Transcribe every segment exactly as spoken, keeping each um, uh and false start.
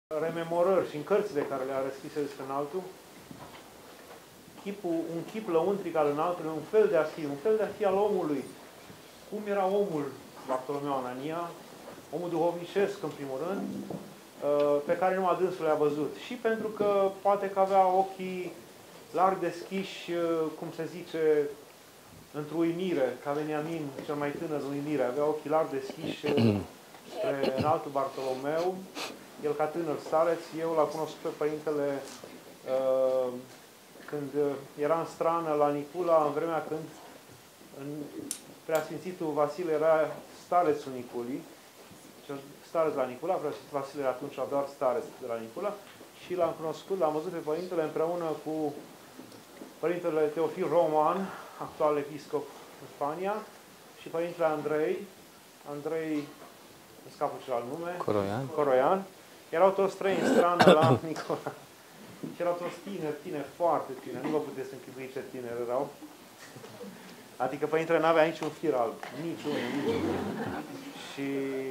rememorări și în cărțile care le-a răscrise despre înaltul, chipul, un chip lăuntric al înaltului, un fel de a fi, un fel de a fi al omului. Cum era omul Bartolomeu Anania, omul duhovnicesc în primul rând, pe care numai dânsul le-a văzut. Și pentru că poate că avea ochii larg deschiși, cum se zice, într-o uimire, ca Veniamin, cel mai tânăr în uimire, avea ochii larg deschiși spre înaltul Bartolomeu. El, ca tânăr stareț, eu l-am cunoscut pe părintele uh, când era în strană la Nicula, în vremea când în Preasfințitul Vasile era starețul Niculii, stareț la Nicula, Preasfințitul Vasile era atunci doar stareț de la Nicula, și l-am cunoscut, l-am văzut pe părintele împreună cu părintele Teofil Roman, actual episcop în Spania, și părintele Andrei, Andrei, îmi scapă celălalt nume, Coroian. Coroian. Erau toți trei în strană la Nicola. Și erau toți tineri, tineri, foarte tineri. Nu vă puteți închipui ce tineri erau. Adică părintele n-avea niciun fir alb. Niciunul, niciunul. Și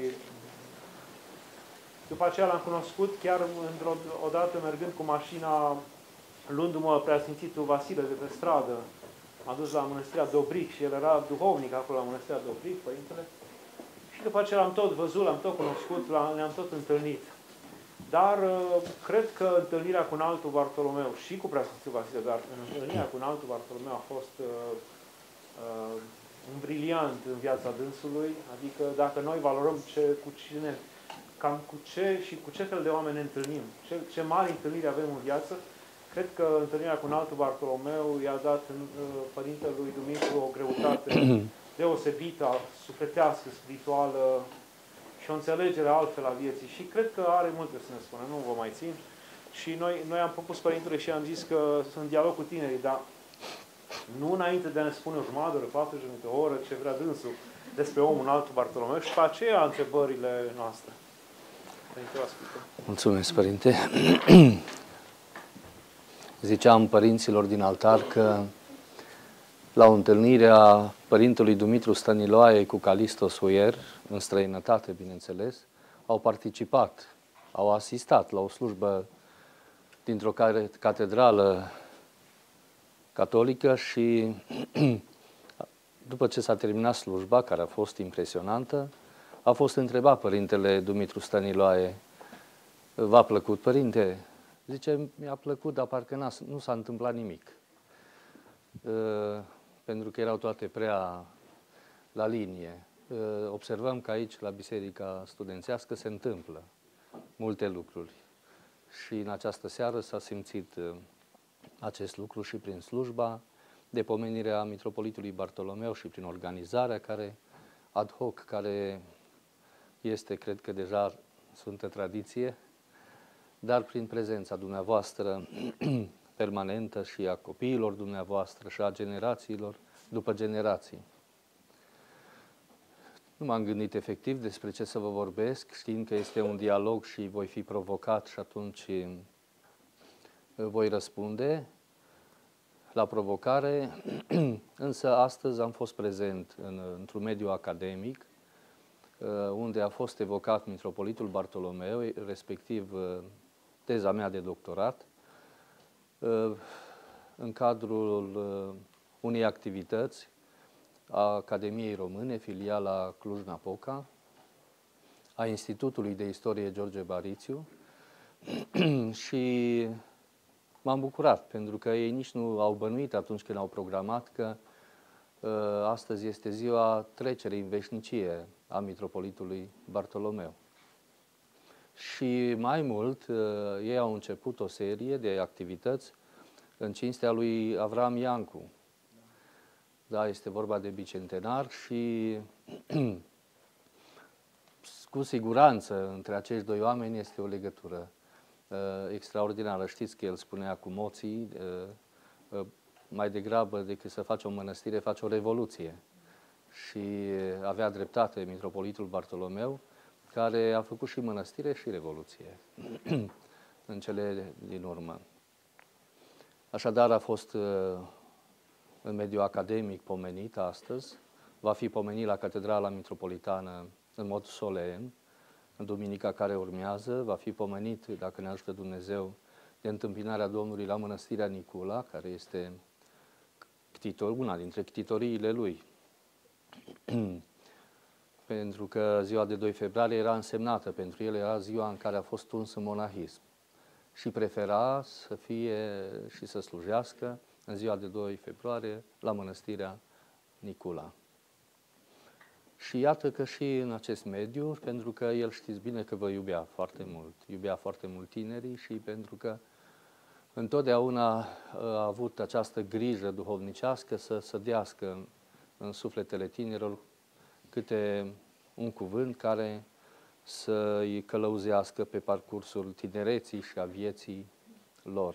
după aceea l-am cunoscut chiar într-o odată mergând cu mașina, luându-mă Preasfințitul Vasile de pe stradă. M-a dus la Mănăstirea Dobric și el era duhovnic acolo la Mănăstirea Dobric, părintele. Și după aceea l-am tot văzut, l-am tot cunoscut, ne-am tot întâlnit. Dar cred că întâlnirea cu înaltul Bartolomeu și cu Preasfințitul Vasile, dar întâlnirea cu înaltul Bartolomeu a fost uh, uh, un briliant în viața dânsului. Adică dacă noi valorăm ce, cu cine, cam cu ce și cu ce fel de oameni ne întâlnim, ce, ce mari întâlniri avem în viață, cred că întâlnirea cu înaltul Bartolomeu i-a dat uh, părintelui Dumitru o greutate deosebită, sufletească, spirituală, și o înțelegere altfel a vieții. Și cred că are multe să ne spună, nu vă mai țin. Și noi, noi am propus părintele și am zis că sunt în dialog cu tinerii, dar nu înainte de a ne spune o jumătate de oră, patruzeci de minute, o oră, ce vrea dânsul despre omul înaltul Bartolomeu și pe aceea întrebările noastre. Părinte, vă ascultăm. Mulțumesc, Părinte. Ziceam părinților din altar că la o întâlnire a părintelui Dumitru Stăniloae cu Calisto Suier, în străinătate, bineînțeles, au participat, au asistat la o slujbă dintr-o catedrală catolică și după ce s-a terminat slujba, care a fost impresionantă, a fost întrebat părintele Dumitru Stăniloae: v-a plăcut, părinte? Zice, mi-a plăcut, dar parcă nu s-a întâmplat nimic. Pentru că erau toate prea la linie. Observăm că aici, la Biserica Studențească, se întâmplă multe lucruri. Și în această seară s-a simțit acest lucru și prin slujba de pomenire a Mitropolitului Bartolomeu și prin organizarea care, ad hoc, care este, cred că deja sfântă tradiție, dar prin prezența dumneavoastră permanentă și a copiilor dumneavoastră și a generațiilor după generații. Nu m-am gândit efectiv despre ce să vă vorbesc, știind că este un dialog și voi fi provocat și atunci voi răspunde la provocare, însă astăzi am fost prezent în, într-un mediu academic, unde a fost evocat Mitropolitul Bartolomeu, respectiv teza mea de doctorat, în cadrul unei activități a Academiei Române, filiala Cluj-Napoca, a Institutului de Istorie George Barițiu și m-am bucurat, pentru că ei nici nu au bănuit atunci când au programat că astăzi este ziua trecerii în veșnicie a Mitropolitului Bartolomeu. Și mai mult, ei au început o serie de activități în cinstea lui Avram Iancu. Da, este vorba de bicentenar și cu siguranță între acești doi oameni este o legătură uh, extraordinară. Știți că el spunea cu moții, uh, uh, mai degrabă decât să faci o mănăstire, faci o revoluție. Și avea dreptate Mitropolitul Bartolomeu, care a făcut și mănăstire și revoluție în cele din urmă. Așadar, a fost uh, în mediul academic pomenit astăzi, va fi pomenit la Catedrala Mitropolitană în mod solemn, în duminica care urmează, va fi pomenit, dacă ne ajută Dumnezeu, de întâmpinarea Domnului la Mănăstirea Nicula, care este ctitor, una dintre ctitoriile lui. Pentru că ziua de doi februarie era însemnată, pentru el era ziua în care a fost tuns în monahism și prefera să fie și să slujească în ziua de doi februarie la Mănăstirea Nicula. Și iată că și în acest mediu, pentru că el știți bine că vă iubea foarte mult, iubea foarte mult tinerii și pentru că întotdeauna a avut această grijă duhovnicească să sădească în, în sufletele tinerilor câte un cuvânt care să îi călăuzească pe parcursul tinereții și a vieții lor.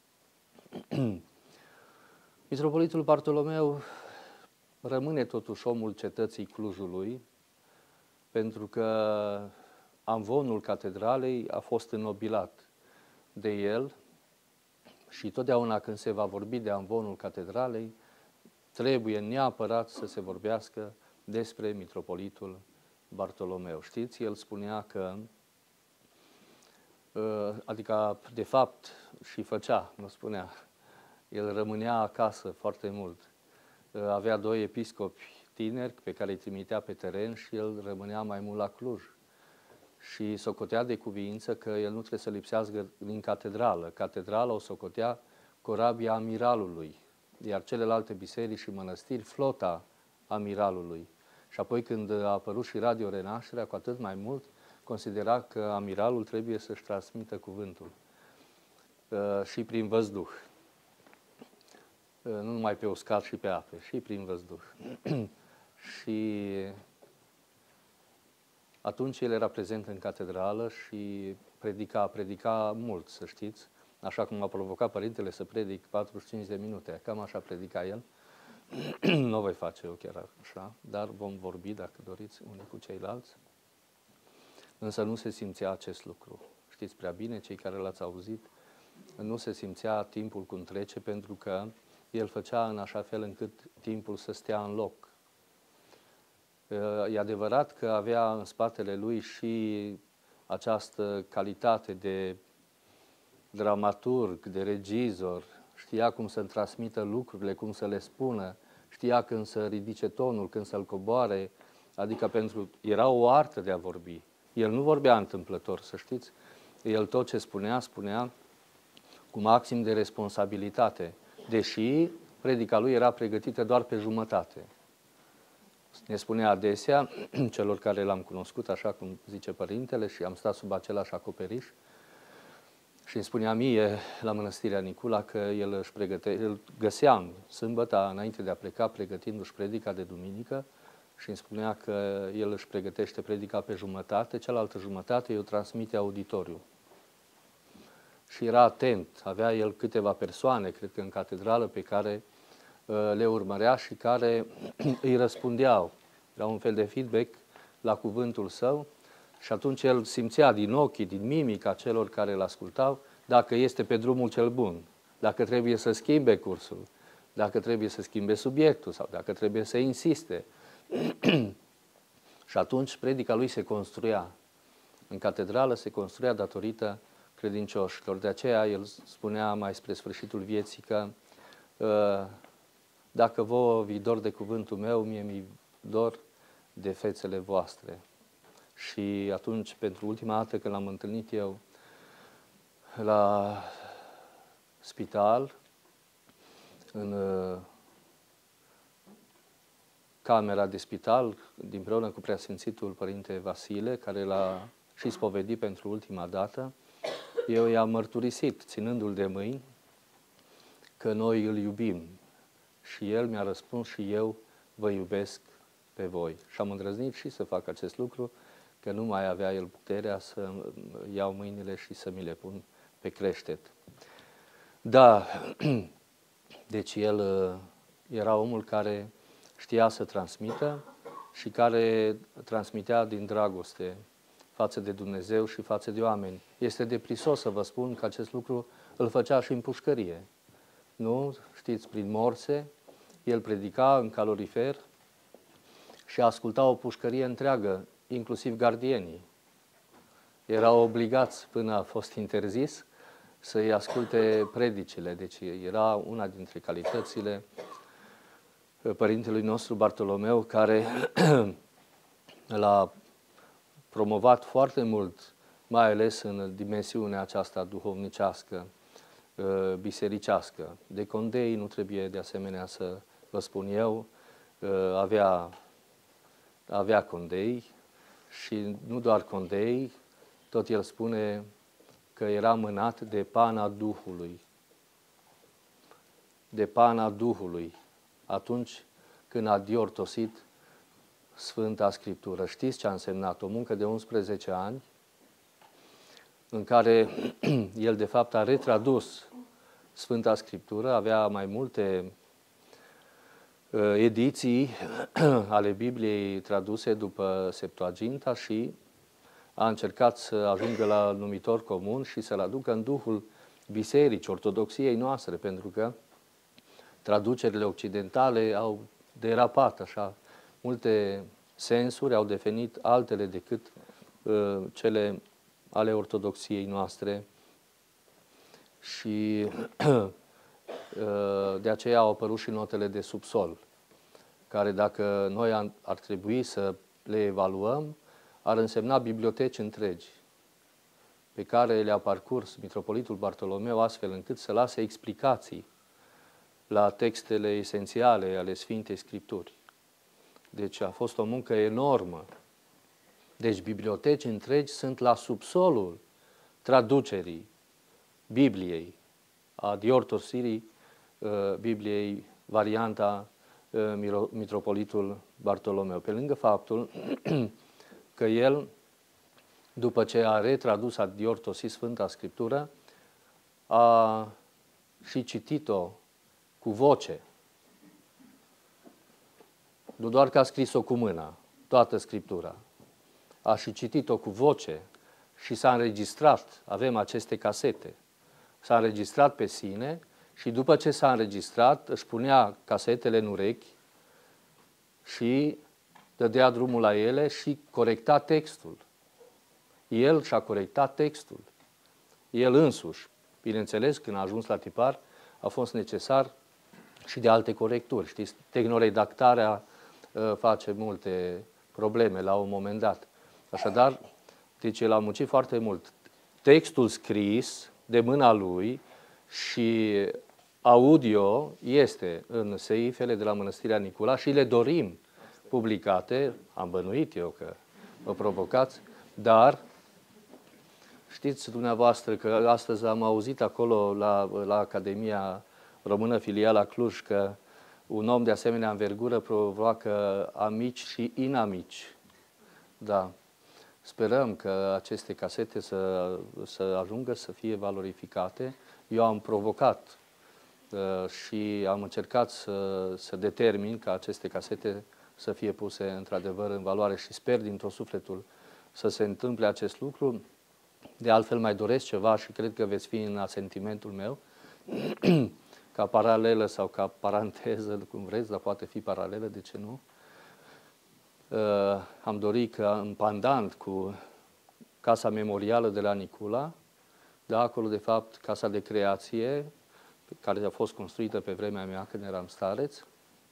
Mitropolitul Bartolomeu rămâne totuși omul cetății Clujului, pentru că amvonul catedralei a fost înnobilat de el și totdeauna când se va vorbi de amvonul catedralei, trebuie neapărat să se vorbească despre mitropolitul Bartolomeu. Știți, el spunea că, adică de fapt și făcea, nu spunea, el rămânea acasă foarte mult. Avea doi episcopi tineri pe care îi trimitea pe teren și el rămânea mai mult la Cluj. Și socotea de cuviință că el nu trebuie să lipsească din catedrală. Catedrala o socotea corabia amiralului, iar celelalte biserici și mănăstiri flota amiralului. Și apoi când a apărut și Radio Renașterea, cu atât mai mult, considera că amiralul trebuie să-și transmită cuvântul uh, și prin văzduh. Uh, nu numai pe uscat și pe ape, și prin văzduh. Și atunci el era prezent în catedrală și predica, predica mult, să știți, așa cum a provocat părintele să predic patruzeci și cinci de minute, cam așa predica el. Nu o voi face eu chiar așa, dar vom vorbi, dacă doriți, unii cu ceilalți. Însă nu se simțea acest lucru. Știți prea bine, cei care l-ați auzit, nu se simțea timpul cum trece, pentru că el făcea în așa fel încât timpul să stea în loc. E adevărat că avea în spatele lui și această calitate de dramaturg, de regizor, știa cum să-mi transmită lucrurile, cum să le spună, știa când să ridice tonul, când să-l coboare, adică pentru era o artă de a vorbi. El nu vorbea întâmplător, să știți. El tot ce spunea, spunea cu maxim de responsabilitate, deși predica lui era pregătită doar pe jumătate. Ne spunea adesea, celor care l-am cunoscut, așa cum zice părintele, și am stat sub același acoperiș, și îmi spunea mie la Mănăstirea Nicula că el își pregăte, îl găseam sâmbătă înainte de a pleca pregătindu-și predica de duminică și îmi spunea că el își pregătește predica pe jumătate, cealaltă jumătate eu transmite auditoriu. Și era atent, avea el câteva persoane, cred că în catedrală, pe care uh, le urmărea și care îi răspundeau. Era un fel de feedback la cuvântul său. Și atunci el simțea din ochii, din mimica celor care îl ascultau, dacă este pe drumul cel bun, dacă trebuie să schimbe cursul, dacă trebuie să schimbe subiectul sau dacă trebuie să insiste. Și atunci predica lui se construia. În catedrală se construia datorită credincioșilor. De aceea el spunea mai spre sfârșitul vieții că dacă vouă vi dor de cuvântul meu, mie mi dor de fețele voastre. Și atunci, pentru ultima dată când l-am întâlnit eu la spital, în camera de spital, împreună cu preasfințitul Părinte Vasile, care l-a și spovedit pentru ultima dată, eu i-am mărturisit, ținându-l de mâini, că noi îl iubim. Și el mi-a răspuns și eu vă iubesc pe voi. Și am îndrăznit și să fac acest lucru, că nu mai avea el puterea să iau mâinile și să mi le pun pe creștet. Da, deci el era omul care știa să transmită și care transmitea din dragoste față de Dumnezeu și față de oameni. Este deprisos să vă spun că acest lucru îl făcea și în pușcărie. Nu? Știți, prin morse, el predica în calorifer și asculta o pușcărie întreagă, inclusiv gardienii. erau obligați, până a fost interzis, să-i asculte predicile. Deci era una dintre calitățile părintelui nostru Bartolomeu, care l-a promovat foarte mult, mai ales în dimensiunea aceasta duhovnicească, bisericească. De condei nu trebuie de asemenea să vă spun eu, avea, avea condei și nu doar condei, tot el spune că era mânat de pana Duhului. De pana Duhului. Atunci când a diortosit Sfânta Scriptură. Știți ce a însemnat? O muncă de unsprezece ani în care el de fapt a retradus Sfânta Scriptură, avea mai multe uh, ediții ale Bibliei traduse după Septuaginta și a încercat să ajungă la numitor comun și să-l aducă în duhul bisericii, ortodoxiei noastre, pentru că traducerile occidentale au derapat așa, multe sensuri au devenit altele decât uh, cele ale ortodoxiei noastre și uh, de aceea au apărut și notele de subsol, care dacă noi ar, ar trebui să le evaluăm, ar însemna biblioteci întregi, pe care le-a parcurs mitropolitul Bartolomeu astfel încât să lase explicații la textele esențiale ale Sfintei Scripturi. Deci a fost o muncă enormă. Deci biblioteci întregi sunt la subsolul traducerii Bibliei, a diortosirii uh, Bibliei, varianta uh, mitropolitul Bartolomeu. Pe lângă faptul că el, după ce a retradus, a diortosit Sfânta Scriptură, a și citit-o cu voce. Nu doar că a scris-o cu mâna, toată Scriptura. A și citit-o cu voce și s-a înregistrat. Avem aceste casete. S-a înregistrat pe sine și după ce s-a înregistrat, își punea casetele în urechi și dădea drumul la ele și corecta textul. El și-a corectat textul. El însuși. Bineînțeles, când a ajuns la tipar, a fost necesar și de alte corecturi. Știți, tehnoredactarea uh, face multe probleme la un moment dat. Așadar, deci el a muncit foarte mult. Textul scris de mâna lui și audio este în seifele de la Mănăstirea Nicula și le dorim publicate. Am bănuit eu că vă provocați, dar știți dumneavoastră că astăzi am auzit acolo la, la Academia Română Filiala Cluj că un om de asemenea învergură provoacă amici și inamici. Da. Sperăm că aceste casete să, să ajungă să fie valorificate. Eu am provocat uh, și am încercat să, să determin ca aceste casete să fie puse într-adevăr în valoare și sper din tot sufletul să se întâmple acest lucru. De altfel mai doresc ceva și cred că veți fi în asentimentul meu, ca paralelă sau ca paranteză, cum vreți, dar poate fi paralelă, de ce nu? Uh, am dorit ca în pandant cu Casa Memorială de la Nicula, de acolo, de fapt, Casa de Creație, care a fost construită pe vremea mea când eram stareț.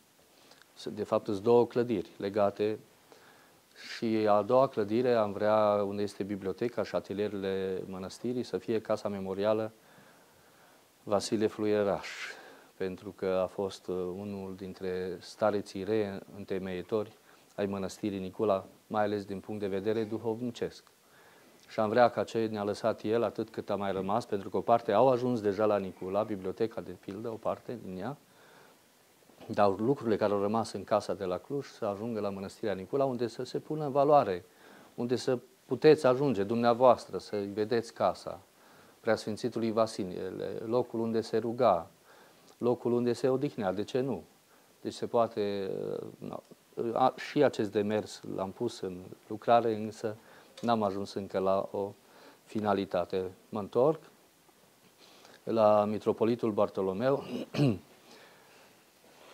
De fapt, sunt două clădiri legate și a doua clădire am vrea, unde este biblioteca și atelierele mănăstirii, să fie Casa Memorială Vasile Fluieraș, pentru că a fost unul dintre stareții reîntemeietori ai Mănăstirii Nicula, mai ales din punct de vedere duhovnicesc. Și am vrea ca ce ne-a lăsat el, atât cât a mai rămas, pentru că o parte au ajuns deja la Nicula, biblioteca de pildă, o parte din ea, dar lucrurile care au rămas în casa de la Cluj să ajungă la Mănăstirea Nicula, unde să se pună în valoare, unde să puteți ajunge dumneavoastră, să vedeți casa Preasfințitului Vasile, locul unde se ruga, locul unde se odihnea, de ce nu? Deci se poate... A, și acest demers l-am pus în lucrare, însă n-am ajuns încă la o finalitate. Mă întorc la mitropolitul Bartolomeu.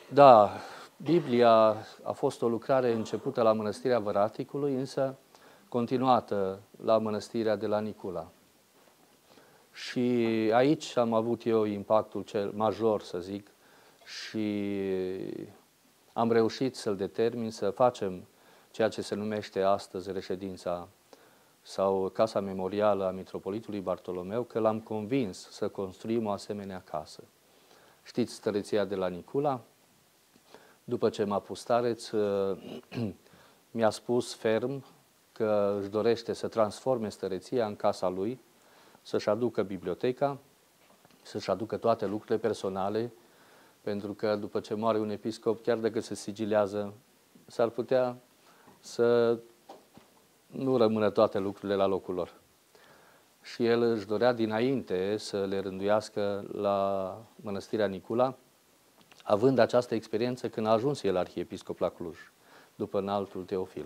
Da, Biblia a fost o lucrare începută la Mănăstirea Văraticului, însă continuată la mănăstirea de la Nicula. Și aici am avut eu impactul cel major, să zic, și am reușit să-l determin să facem ceea ce se numește astăzi reședința sau Casa Memorială a Mitropolitului Bartolomeu, că l-am convins să construim o asemenea casă. Știți stăreția de la Nicula? După ce m-a pus stareț, mi-a spus ferm că își dorește să transforme stăreția în casa lui, să-și aducă biblioteca, să-și aducă toate lucrurile personale, pentru că după ce moare un episcop, chiar dacă se sigilează, s-ar putea să nu rămână toate lucrurile la locul lor. Și el își dorea dinainte să le rânduiască la Mănăstirea Nicula, având această experiență când a ajuns el arhiepiscop la Cluj, după înaltul Teofil.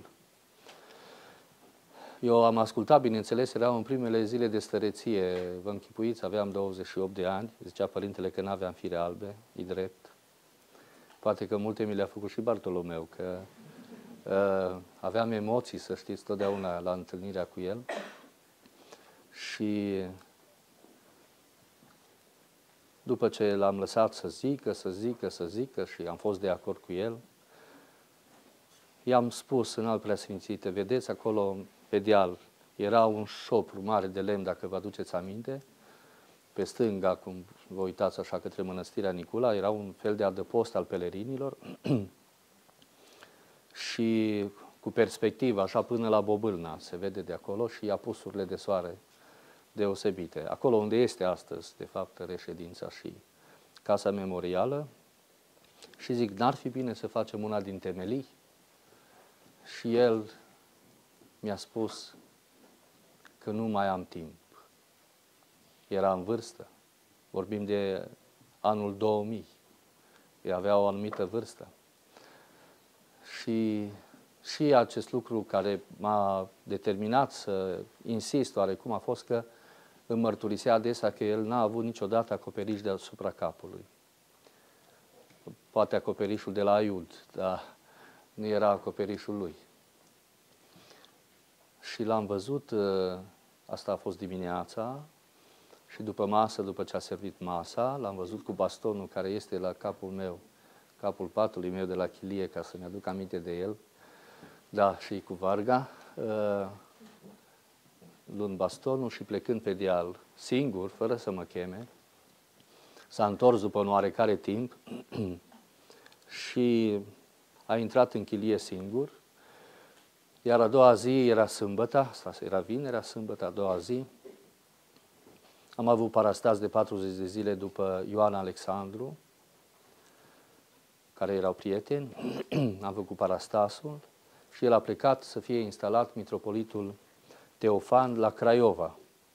Eu am ascultat, bineînțeles, erau în primele zile de stăreție, vă închipuiți, aveam douăzeci și opt de ani, zicea părintele că n-aveam fire albe, e drept. Poate că multe mi le-a făcut și Bartolomeu, că uh, aveam emoții, să știți, totdeauna la întâlnirea cu el. Și după ce l-am lăsat să zică, să zică, să zică și am fost de acord cu el, i-am spus în al preasfințite, vedeți acolo pe deal, era un șopru mare de lemn, dacă vă aduceți aminte, pe stânga, cum vă uitați așa către Mănăstirea Nicula, era un fel de adăpost al pelerinilor și cu perspectivă, așa până la Bobâlna, se vede de acolo și apusurile de soare deosebite. Acolo unde este astăzi, de fapt, reședința și Casa Memorială. Și zic, n-ar fi bine să facem una din temelii? Și el mi-a spus că nu mai am timp. Era în vârstă. Vorbim de anul două mii. El avea o anumită vârstă. Și, și acest lucru care m-a determinat să insist oarecum a fost că îmi mărturisea adesea că el n-a avut niciodată acoperiș deasupra capului. Poate acoperișul de la Aiud, dar nu era acoperișul lui. Și l-am văzut, asta a fost dimineața, și după masă, după ce a servit masa, l-am văzut cu bastonul care este la capul meu, capul patului meu de la chilie, ca să-mi aduc aminte de el, da, și cu varga, luând bastonul și plecând pe deal singur, fără să mă cheme. S-a întors după un oarecare timp și a intrat în chilie singur, iar a doua zi era sâmbătă, asta era vinerea, sâmbătă, a doua zi. Am avut parastaz de patruzeci de zile după Ioan Alexandru, care erau prieteni. Am făcut parastasul și el a plecat să fie instalat mitropolitul Teofan la Craiova.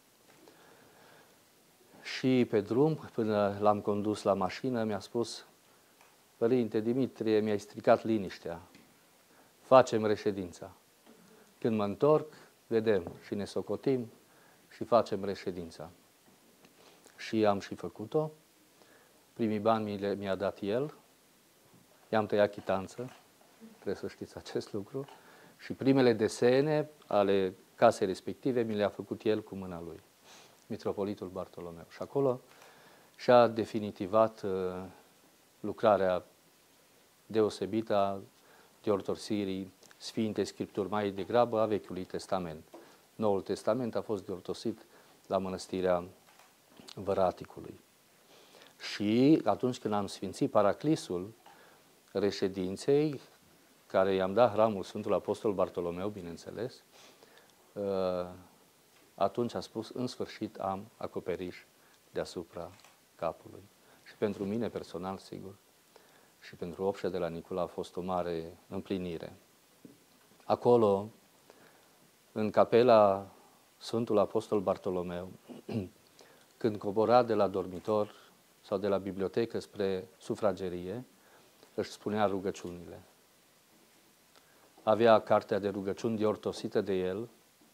Și pe drum, până l-am condus la mașină, mi-a spus: Părinte Dimitrie, mi-ai stricat liniștea, facem reședința. Când mă întorc, vedem și ne socotim și facem reședința. Și am și făcut-o. Primii bani mi-a dat el, i-am tăiat chitanță, trebuie să știți acest lucru, și primele desene ale casei respective mi le-a făcut el cu mâna lui, mitropolitul Bartolomeu. Și acolo și-a definitivat uh, lucrarea deosebită a deortosirii Sfinte Scripturi, mai degrabă a Vechiului Testament. Noul Testament a fost deortosit la Mănăstirea Văraticului. Și atunci când am sfințit paraclisul reședinței, care i-am dat hramul Sfântul Apostol Bartolomeu, bineînțeles, atunci a spus, în sfârșit am acoperiș deasupra capului. Și pentru mine personal, sigur, și pentru Opșa de la Nicula a fost o mare împlinire. Acolo, în capela Sfântul Apostol Bartolomeu, când cobora de la dormitor sau de la bibliotecă spre sufragerie, își spunea rugăciunile. Avea cartea de rugăciuni deortosită de el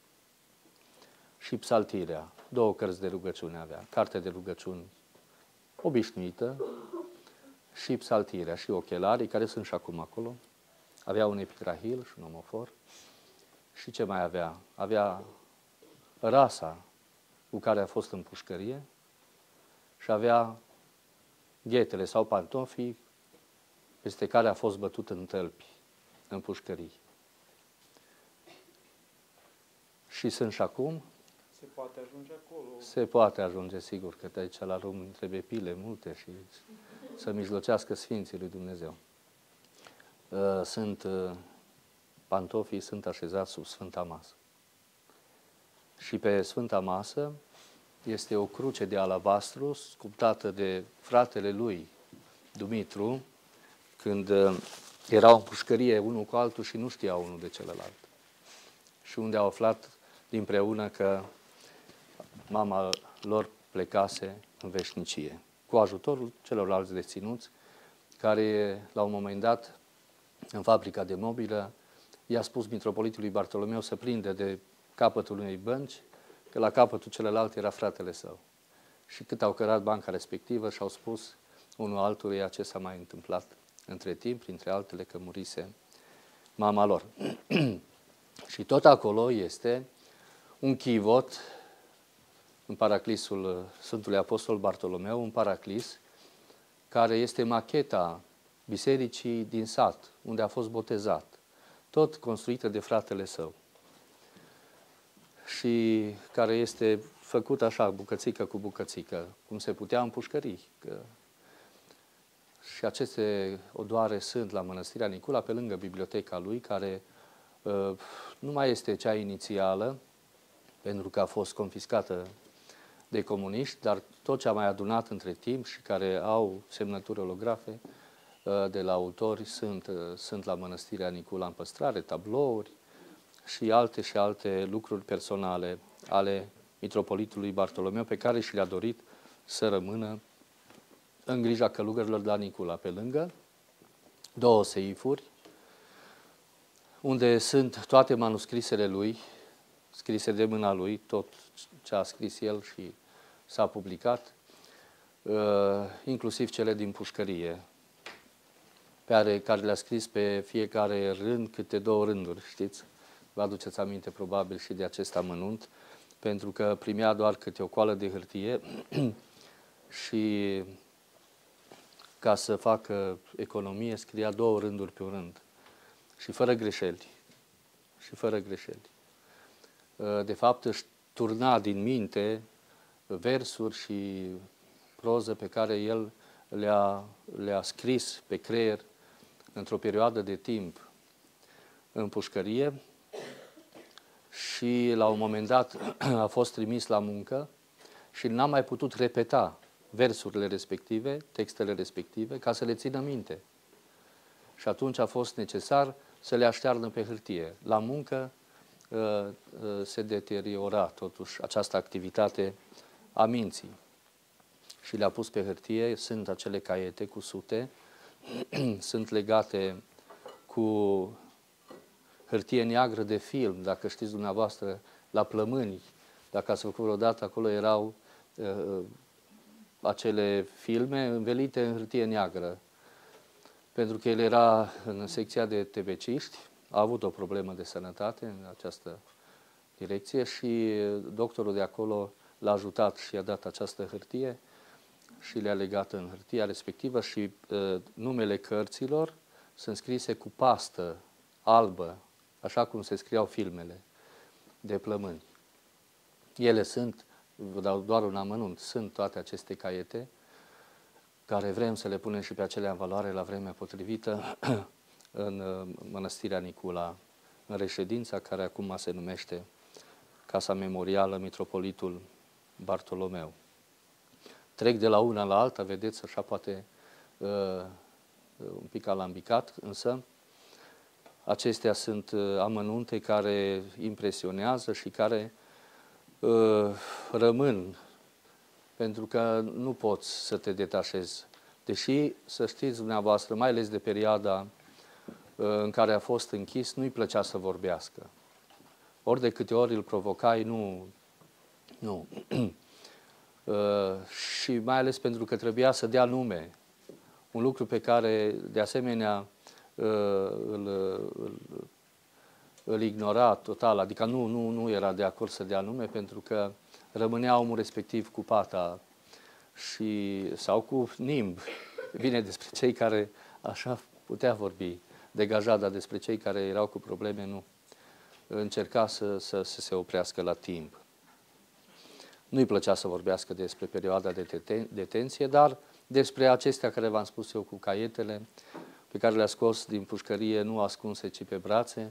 și psaltirea. Două cărți de rugăciune avea. Cartea de rugăciuni obișnuită și psaltirea și ochelarii, care sunt și acum acolo. Avea un epitrahil și un omofor Și ce mai avea? Avea rasa cu care a fost în pușcărie și avea ghetele sau pantofii peste care a fost bătut în tălpi, în pușcării. Și sunt și acum. Se poate ajunge acolo. Se poate ajunge, sigur, că de aici la Români trebuie pile multe și să mijlocească Sfinții lui Dumnezeu. Sunt, pantofii sunt așezați sub Sfânta Masă. Și pe Sfânta Masă este o cruce de alabastru sculptată de fratele lui, Dumitru, când erau în pușcărie unul cu altul și nu știau unul de celălalt. Și unde au aflat dinpreună că mama lor plecase în veșnicie, cu ajutorul celorlalți deținuți, care la un moment dat, în fabrica de mobilă, i-a spus mitropolitului Bartolomeu să prindă de capătul unei bănci, că la capătul celălalt era fratele său. Și cât au cărat banca respectivă și-au spus unul altuia ce s-a mai întâmplat între timp, printre altele că murise mama lor. Și tot acolo este un chivot în paraclisul Sfântului Apostol Bartolomeu, un paraclis care este macheta bisericii din sat, unde a fost botezat, tot construită de fratele său și care este făcut așa, bucățică cu bucățică, cum se putea în pușcării. Că... Și aceste odoare sunt la Mănăstirea Nicula, pe lângă biblioteca lui, care uh, nu mai este cea inițială, pentru că a fost confiscată de comuniști, dar tot ce a mai adunat între timp și care au semnături olografe uh, de la autori sunt, uh, sunt la Mănăstirea Nicula în păstrare, tablouri și alte și alte lucruri personale ale mitropolitului Bartolomeu, pe care și le-a dorit să rămână în grija călugărilor de la Nicula, pe lângă două seifuri, unde sunt toate manuscrisele lui, scrise de mâna lui, tot ce a scris el și s-a publicat, inclusiv cele din pușcărie, pe care le-a scris pe fiecare rând câte două rânduri, știți? Vă aduceți aminte probabil și de acest amănunt, pentru că primea doar câte o coală de hârtie și ca să facă economie scria două rânduri pe un rând și fără greșeli. Și fără greșeli. De fapt își turna din minte versuri și proză pe care el le-a le-a scris pe creier într-o perioadă de timp în pușcărie și la un moment dat a fost trimis la muncă și n-a mai putut repeta versurile respective, textele respective, ca să le țină minte. Și atunci a fost necesar să le aștearnă pe hârtie. La muncă se deteriora totuși această activitate a minții. Și le-a pus pe hârtie, sunt acele caiete cu sute, sunt legate cu hârtie neagră de film, dacă știți dumneavoastră, la Plămâni, dacă ați făcut vreodată, acolo erau uh, acele filme învelite în hârtie neagră. Pentru că el era în secția de tebeciști, a avut o problemă de sănătate în această direcție și doctorul de acolo l-a ajutat și i-a dat această hârtie și le-a legat în hârtia respectivă și uh, numele cărților sunt scrise cu pastă albă, așa cum se scriau filmele de Plămâni. Ele sunt, vă dau doar un amănunt, sunt toate aceste caiete care vrem să le punem și pe acelea în valoare la vremea potrivită în Mănăstirea Nicula, în reședința care acum se numește Casa Memorială Mitropolitul Bartolomeu. Trec de la una la alta, vedeți, așa poate uh, un pic alambicat, însă acestea sunt uh, amănunte care impresionează și care uh, rămân, pentru că nu poți să te detașezi. Deși, să știți dumneavoastră, mai ales de perioada uh, în care a fost închis, nu-i plăcea să vorbească. Ori de câte ori îl provocai, nu... nu. Uh, și mai ales pentru că trebuia să dea nume. Un lucru pe care, de asemenea, uh, îl, îl, îl ignora total, adică nu, nu, nu era de acord să dea nume, pentru că rămânea omul respectiv cu pata și, sau cu nimb. Vine despre cei care așa putea vorbi degajat, dar despre cei care erau cu probleme nu. Încerca să, să, să se oprească la timp. Nu-i plăcea să vorbească despre perioada de deten detenție, dar despre acestea care v-am spus eu cu caietele, pe care le-a scos din pușcărie, nu ascunse, ci pe brațe,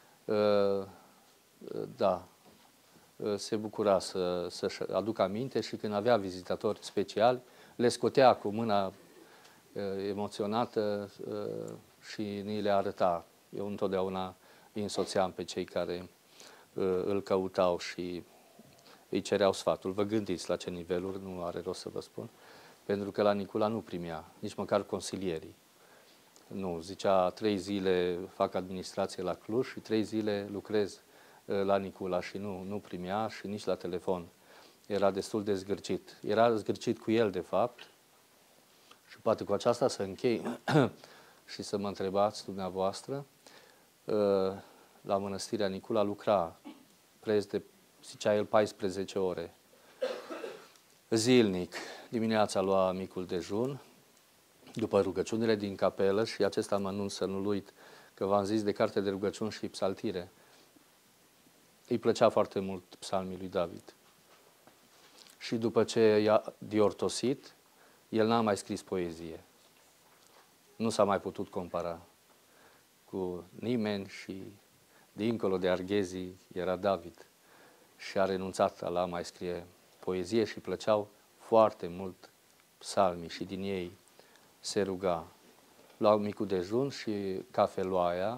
da, se bucura să, să-și aducă aminte și când avea vizitatori speciali, le scotea cu mâna emoționată și ni le arăta. Eu întotdeauna îi însoțeam pe cei care îl căutau și îi cereau sfatul. Vă gândiți la ce niveluri, nu are rost să vă spun, pentru că la Nicula nu primea, nici măcar consilierii. Nu, zicea, trei zile fac administrație la Cluj și trei zile lucrez la Nicula și nu, nu primea și nici la telefon. Era destul de zgârcit. Era zgârcit cu el, de fapt, și poate cu aceasta să închei și să mă întrebați dumneavoastră. La Mănăstirea Nicula lucra preț de, zicea el, paisprezece ore. Zilnic, dimineața lua micul dejun, după rugăciunile din capelă, și acesta mă anunț să nu-l uit, că v-am zis de carte de rugăciuni și psaltire. Îi plăcea foarte mult psalmii lui David. Și după ce i-a diortosit, el n-a mai scris poezie. Nu s-a mai putut compara cu nimeni și dincolo de arghezii era David. Și a renunțat la a mai scrie poezie și plăceau foarte mult psalmii și din ei se ruga. Luau micul dejun și cafeloaia,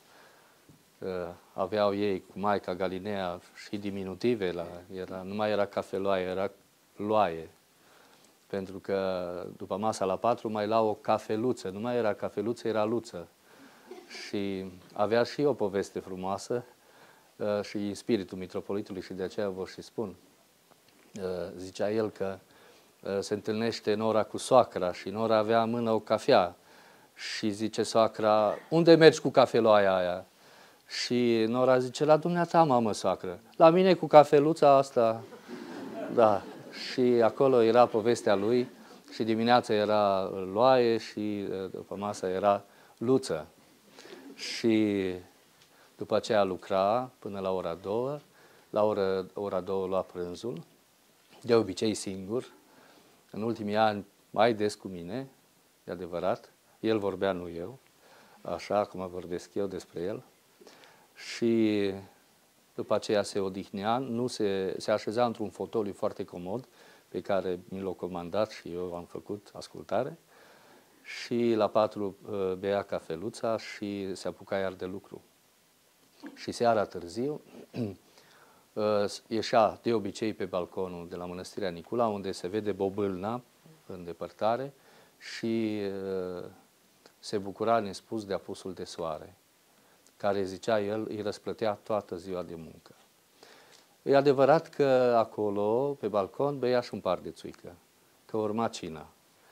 aveau ei cu Maica Galinea și diminutive, la, era, nu mai era cafeloaie, era loaie. Pentru că după masa la patru mai luau o cafeluță, nu mai era cafeluță, era luță. Și avea și o poveste frumoasă și în spiritul mitropolitului, și de aceea vă și spun. Zicea el că se întâlnește nora cu soacra și nora avea în mână o cafea și zice soacra, unde mergi cu cafeloaia aia? Și nora zice, la dumneata, mamă, soacră, la mine cu cafeluța asta. Da, și acolo era povestea lui și dimineața era loaie și după masă era luță. Și după aceea lucra până la ora două, la ora, ora două lua prânzul, de obicei singur. În ultimii ani mai des cu mine, e adevărat, el vorbea, nu eu, așa cum vorbesc eu despre el. Și după aceea se odihnea, nu se, se așeza într-un fotoliu foarte comod, pe care mi l-a comandat și eu am făcut ascultare. Și la patru bea cafeluța și se apuca iar de lucru. Și seara târziu ieșea de obicei pe balconul de la Mănăstirea Nicula, unde se vede Bobâlna în depărtare și se bucura nespus de apusul de soare, care, zicea el, îi răsplătea toată ziua de muncă. E adevărat că acolo, pe balcon, bea și un par de țuică, că urma cina.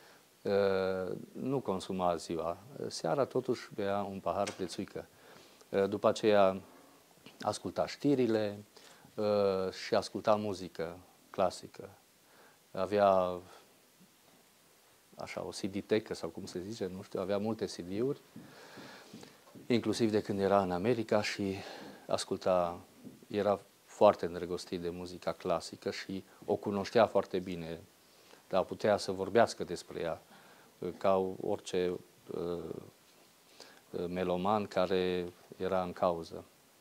Nu consuma ziua. Seara, totuși, bea un pahar de țuică. După aceea asculta știrile și asculta muzică clasică. Avea așa o C D-tecă, sau cum se zice, nu știu, avea multe C D-uri, inclusiv de când era în America, și asculta, era foarte îndrăgostit de muzica clasică și o cunoștea foarte bine, dar putea să vorbească despre ea, ca orice uh, meloman care era în cauză.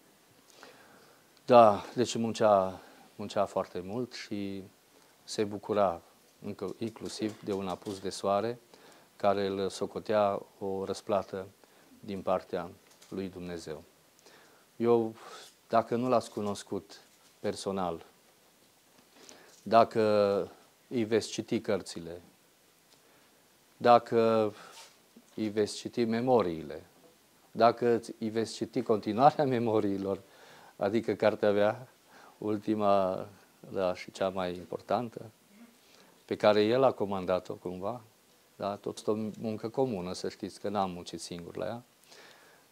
Da, deci muncea, muncea foarte mult și se bucura încă, inclusiv de un apus de soare care îl socotea o răsplată din partea lui Dumnezeu. Eu, dacă nu l-ați cunoscut personal, dacă îi veți citi cărțile, dacă îi veți citi memoriile, dacă îi veți citi continuarea memoriilor, adică cartea mea, ultima, da, și cea mai importantă, pe care el a comandat-o cumva, da, tot o muncă comună, să știți că n-am muncit singur la ea,